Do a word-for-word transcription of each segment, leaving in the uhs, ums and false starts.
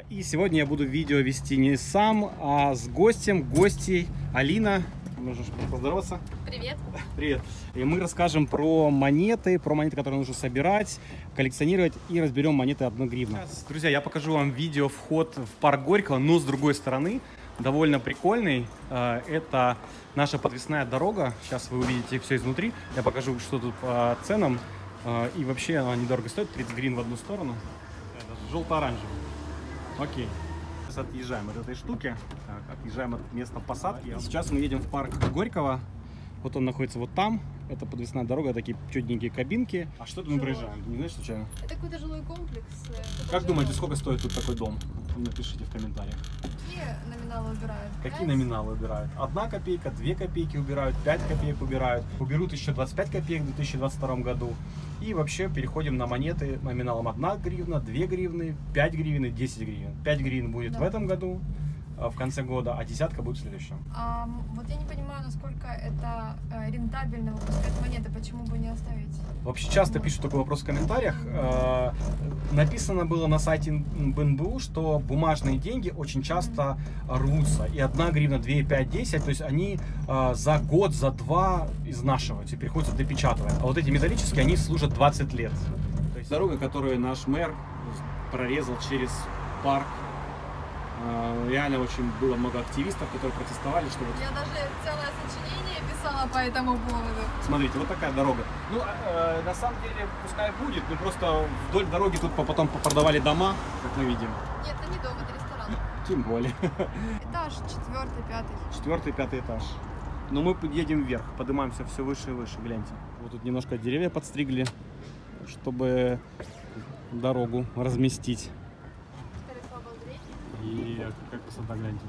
И сегодня я буду видео вести не сам, а с гостем, гостей. Алина, можешь поздороваться? Привет. Привет. И мы расскажем про монеты, про монеты, которые нужно собирать, коллекционировать, и разберем монеты одну гривну. Сейчас, друзья, я покажу вам видео вход в парк Горького, но с другой стороны. Довольно прикольный. Это наша подвесная дорога. Сейчас вы увидите все изнутри. Я покажу, что тут по ценам. И вообще она недорого стоит. тридцать гривен в одну сторону. Желто-оранжевый. Окей. Сейчас отъезжаем от этой штуки. Так, отъезжаем от места посадки. И сейчас мы едем в парк Горького. Вот он находится вот там. Это подвесная дорога, такие чудненькие кабинки. А что это мы проезжаем? Ты не знаешь случайно? Это какой-то жилой комплекс. Как думаете, сколько стоит тут такой дом? Напишите в комментариях. Какие номиналы убирают? Какие пять? номиналы убирают? Одна копейка, две копейки убирают, пять копеек убирают. Уберут еще двадцать пять копеек в две тысячи двадцать втором году. И вообще переходим на монеты номиналом одна гривна, две гривны, пять гривен и десять гривен. пять гривен будет Да. в этом году, в конце года, а десятка будет в следующем. А, вот я не понимаю, насколько это э, рентабельно выпускать монеты, почему бы не оставить? Вообще часто пишут такой вопрос в комментариях. Э, написано было на сайте эн бэ у, что бумажные деньги очень часто рвутся. И одна гривна, две, пять, десять, то есть они э, за год, за два изнашиваются и приходится допечатывать. А вот эти металлические, они служат двадцать лет. То есть дорога, которую наш мэр прорезал через парк. Реально очень было много активистов, которые протестовали, что вот... Я даже целое сочинение писала по этому поводу. Смотрите, вот такая дорога. Ну, э, на самом деле, пускай будет, но просто вдоль дороги тут потом продавали дома, как мы видим. Нет, это не дом, это ресторан. Тем более. Этаж четвертый, пятый. Четвертый, пятый этаж. Но мы едем вверх, поднимаемся все выше и выше, гляньте. Вот тут немножко деревья подстригли, чтобы дорогу разместить. И как красота, гляньте.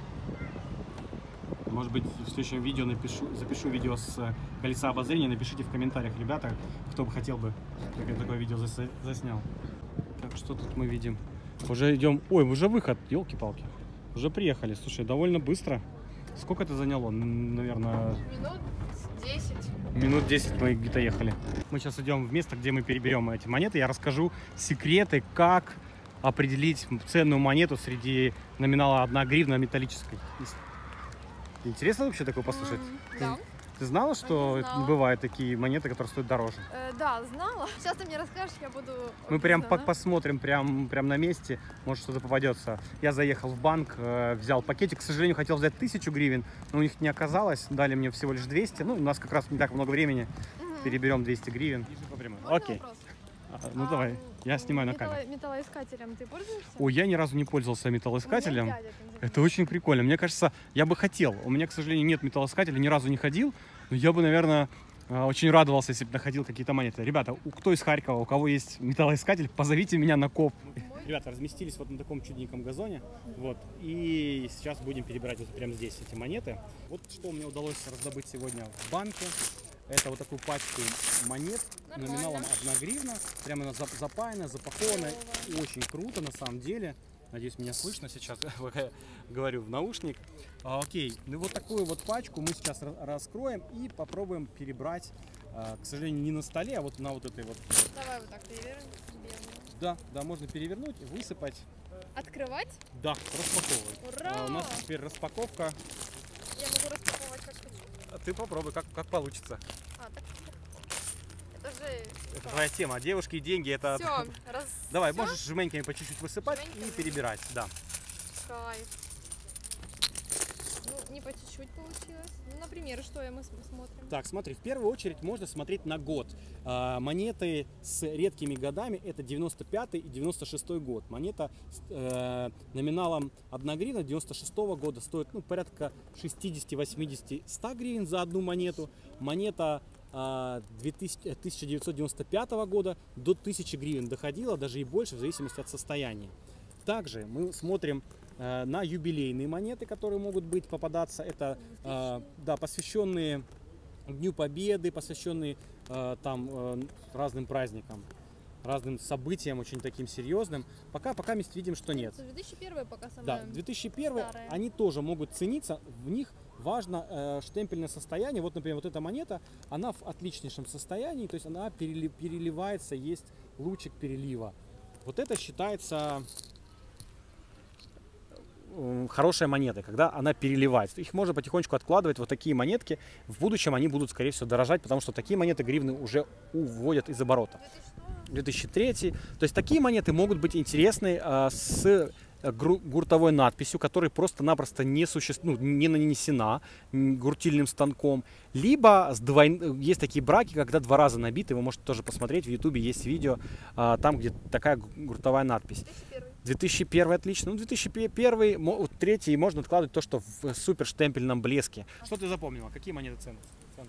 Может быть, в следующем видео напишу, запишу видео с колеса обозрения. Напишите в комментариях, ребята, кто бы хотел бы, как я такое видео заснял. Так, что тут мы видим? Уже идем... Ой, уже выход, елки-палки. Уже приехали. Слушай, довольно быстро. Сколько это заняло? Наверное... Минут десять. Минут десять мы где-то ехали. Мы сейчас идем в место, где мы переберем эти монеты. Я расскажу секреты, как определить ценную монету среди номинала одна гривна металлической. Интересно вообще такое послушать? Mm, да. Ты знала, что знала. Бывают такие монеты, которые стоят дороже? Э, да, знала. Сейчас ты мне расскажешь, я буду... Мы прям по да? посмотрим прям, прям на месте, может что-то попадется. Я заехал в банк, э, взял пакетик. К сожалению, хотел взять тысячу гривен, но у них не оказалось. Дали мне всего лишь двести. Ну, у нас как раз не так много времени. Угу. Переберем двести гривен. Можно Окей. вопрос? А, ну а, давай, я снимаю металло, на камеру. Металлоискателем ты пользуешься? Ой, я ни разу не пользовался металлоискателем. Дядя, Это очень прикольно. Мне кажется, я бы хотел. У меня, к сожалению, нет металлоискателя, ни разу не ходил. Но я бы, наверное, очень радовался, если бы находил какие-то монеты. Ребята, у кто из Харькова, у кого есть металлоискатель, позовите меня на коп. Мой... Ребята, разместились вот на таком чудненьком газоне. Вот. И сейчас будем перебирать вот прямо здесь эти монеты. Вот что мне удалось раздобыть сегодня в банке. Это вот такую пачку монет. Нормально. Номиналом одна гривна. Прямо она запаяна, запакована. Очень круто на самом деле. Надеюсь, меня слышно сейчас, пока я говорю в наушник. А, окей, ну вот такую вот пачку мы сейчас раскроем и попробуем перебрать, а, к сожалению, не на столе, а вот на вот этой вот. Давай вот так перевернем. Да, да, можно перевернуть, высыпать. Открывать? Да, распаковывать. Ура! А, у нас теперь распаковка. Я могу распаковывать как хочу. А ты попробуй, как, как получится. А, так это же... Это твоя тема. Девушки и деньги это... Все, раз... Давай, Все? можешь жменьками по чуть-чуть высыпать Жменьками? И перебирать, да. Кайф. Ну, не по чуть-чуть получилось. Ну, например, что мы смотрим? Так, смотри, в первую очередь можно смотреть на год. А, монеты с редкими годами это девяносто пятый и девяносто шестой год. Монета с э, номиналом одна гривна девяносто шестого года стоит ну, порядка шестьдесят, восемьдесят, сто гривен за одну монету. Монета тысяча девятьсот девяносто пятого года до тысячи гривен доходила, даже и больше, в зависимости от состояния. Также мы смотрим э, на юбилейные монеты, которые могут быть попадаться. Это э, да, посвященные Дню Победы, посвященные э, там э, разным праздникам, разным событиям, очень таким серьезным. Пока, пока мы видим, что нет. две тысячи первый пока самое Да, две тысячи первый старое. Они тоже могут цениться, в них важно э, штемпельное состояние. Вот, например, вот эта монета, она в отличнейшем состоянии, то есть она перели, переливается, есть лучик перелива. Вот это считается э, хорошая монета, когда она переливается. Их можно потихонечку откладывать, вот такие монетки. В будущем они будут, скорее всего, дорожать, потому что такие монеты гривны уже уводят из оборота. две тысячи третий. То есть такие монеты могут быть интересны э, с гуртовой надписью, которая просто-напросто не, суще... ну, не нанесена гуртильным станком. Либо с двой... есть такие браки, когда два раза набиты. Вы можете тоже посмотреть, в ютубе есть видео, э, там, где такая гуртовая надпись. две тысячи первый отлично. Ну, две тысячи первый, третий можно откладывать то, что в супер штемпельном блеске. Что ты запомнила? Какие монеты ценные?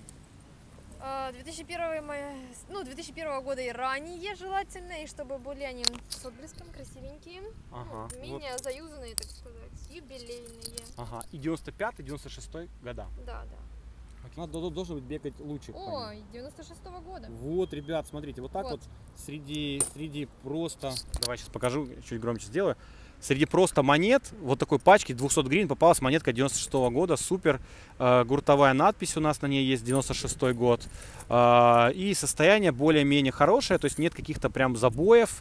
две тысячи первый, ну, две тысячи первого года и ранее желательно, и чтобы были они с отблеском, красивенькие, ага, ну, менее вот. Заюзанные, так сказать, юбилейные. Ага, и девяносто пятый девяносто шестой года. Да, да. Надо, должен быть бегать лучик. Ой, девяносто шестого года. Вот, ребят, смотрите, вот так вот, вот среди, среди просто, давай сейчас покажу, чуть громче сделаю. Среди просто монет, вот такой пачки двухсот гривен попалась монетка девяносто шестого года, супер, э, гуртовая надпись у нас на ней есть, девяносто шестой год, э, и состояние более-менее хорошее, то есть нет каких-то прям забоев,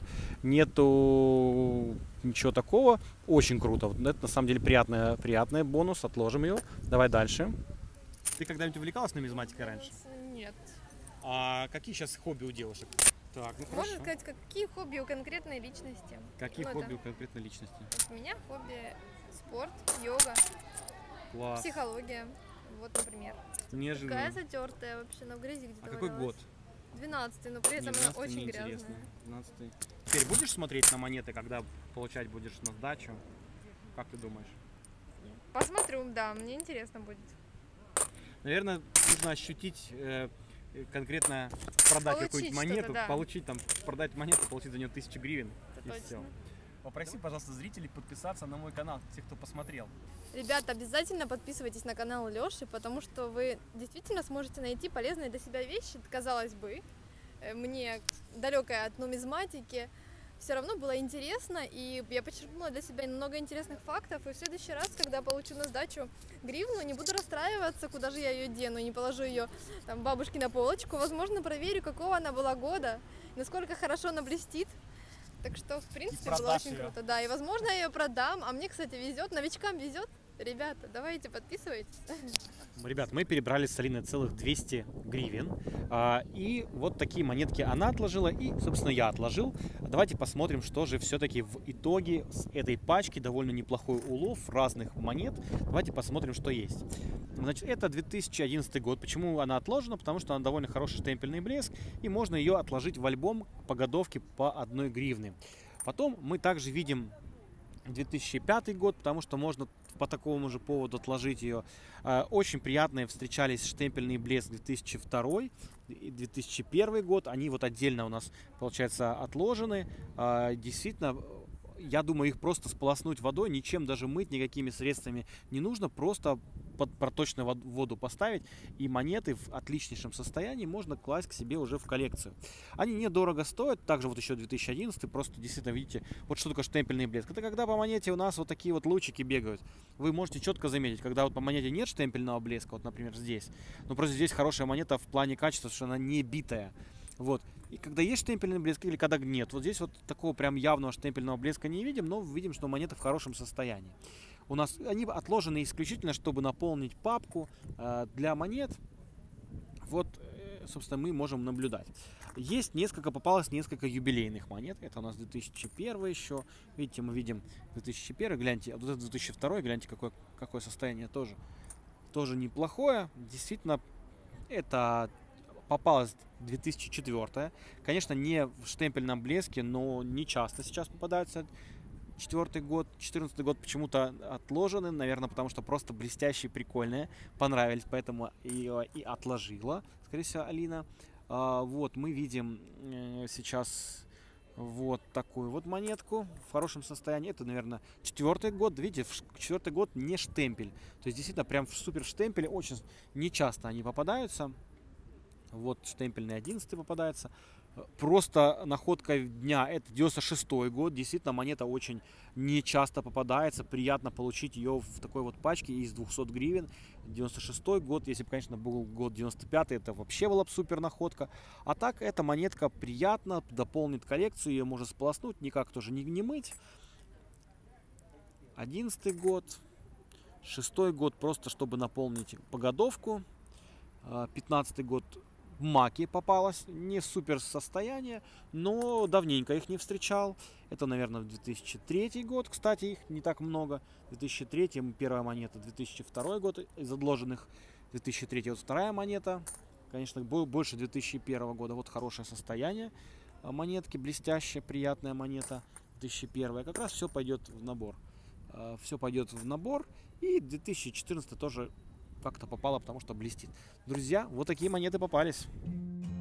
нету ничего такого, очень круто, это на самом деле приятный, приятный бонус, отложим ее, давай дальше. Ты когда-нибудь увлекалась нумизматикой раньше? Нет. А какие сейчас хобби у девушек? Так, ну Можно сказать, какие хобби у конкретной личности? Какие ну, хобби это... у конкретной личности? У меня хобби спорт, йога, Класс. Психология. Вот, например. Нежно. Такая затертая вообще, но в грязи где-то. А какой валялась. год? двенадцатый, но при этом она очень грязная. двенадцатый. Теперь будешь смотреть на монеты, когда получать будешь на сдачу? Как ты думаешь? Посмотрю, да, мне интересно будет. Наверное, нужно ощутить э, конкретно продать какую-нибудь монету, да. получить там, продать монету, получить за нее тысячу гривен. Это и точно. Все. Попроси, пожалуйста, зрителей подписаться на мой канал, тех, кто посмотрел. Ребята, обязательно подписывайтесь на канал Лёши, потому что вы действительно сможете найти полезные для себя вещи. Казалось бы, мне далекая от нумизматики, все равно было интересно, и я почерпнула для себя много интересных фактов, и в следующий раз, когда получу на сдачу гривну, не буду расстраиваться, куда же я ее дену, не положу ее там бабушке на полочку, возможно, проверю, какого она была года, насколько хорошо она блестит. Так что, в принципе, было очень ее. круто. Да, и, возможно, я ее продам. А мне, кстати, везет, новичкам везет. Ребята, давайте подписывайтесь. Ребят, мы перебрали с Алиной целых двести гривен. А, и вот такие монетки она отложила, и, собственно, я отложил. Давайте посмотрим, что же все-таки в итоге с этой пачки. Довольно неплохой улов разных монет. Давайте посмотрим, что есть. Значит, это две тысячи одиннадцатый год. Почему она отложена? Потому что она довольно хороший штемпельный блеск, и можно ее отложить в альбом по годовке по одной гривне. Потом мы также видим две тысячи пятый год, потому что можно по такому же поводу отложить ее. Очень приятные встречались штемпельный блеск две тысячи второй и две тысячи первый год. Они вот отдельно у нас, получается, отложены. Действительно, я думаю, их просто сполоснуть водой, ничем даже мыть, никакими средствами не нужно. Просто под проточную воду поставить, и монеты в отличнейшем состоянии можно класть к себе уже в коллекцию. Они недорого стоят, также вот еще две тысячи одиннадцатый, просто действительно видите, вот что такое штемпельный блеск. Это когда по монете у нас вот такие вот лучики бегают. Вы можете четко заметить, когда вот по монете нет штемпельного блеска, вот, например, здесь, но просто здесь хорошая монета в плане качества, что она не битая. Вот. И когда есть штемпельный блеск или когда нет, вот здесь вот такого прям явного штемпельного блеска не видим, но видим, что монета в хорошем состоянии. У нас они отложены исключительно, чтобы наполнить папку э, для монет. Вот, э, собственно, мы можем наблюдать. Есть несколько, попалось несколько юбилейных монет. Это у нас две тысячи первый еще. Видите, мы видим две тысячи первый, гляньте, а вот это две тысячи второй, гляньте, какое, какое состояние тоже. Тоже неплохое. Действительно, это попалось две тысячи четвёртый. Конечно, не в штемпельном блеске, но не часто сейчас попадаются. Четвертый год, четырнадцатый год почему-то отложены, наверное, потому что просто блестящие, прикольные, понравились, поэтому ее и отложила, скорее всего, Алина. А, вот мы видим э, сейчас вот такую вот монетку в хорошем состоянии. Это, наверное, четвертый год. Видите, четвертый год не штемпель, то есть действительно прям в супер штемпеле очень нечасто они попадаются. Вот штемпельный одиннадцатый попадается. Просто находка дня — это девяносто шестой год. Действительно, монета очень нечасто попадается. Приятно получить ее в такой вот пачке из двухсот гривен. девяносто шестой год, если бы, конечно, был год девяносто пятый, это вообще была бы супер находка. А так, эта монетка приятно дополнит коллекцию. Ее можно сполоснуть, никак тоже не, не мыть. одиннадцатый год, шестой год просто чтобы наполнить погодовку, пятнадцатый год маки попалась, не супер состояние, но давненько их не встречал. Это, наверное, две тысячи третий год, кстати, их не так много. две тысячи третий первая монета, две тысячи второй год из отложенных, две тысячи третий вот вторая монета. Конечно, больше две тысячи первого года. Вот хорошее состояние монетки, блестящая, приятная монета. две тысячи первый, как раз все пойдет в набор. Все пойдет в набор. И две тысячи четырнадцатый тоже как-то попало, потому что блестит. Друзья, вот такие монеты попались.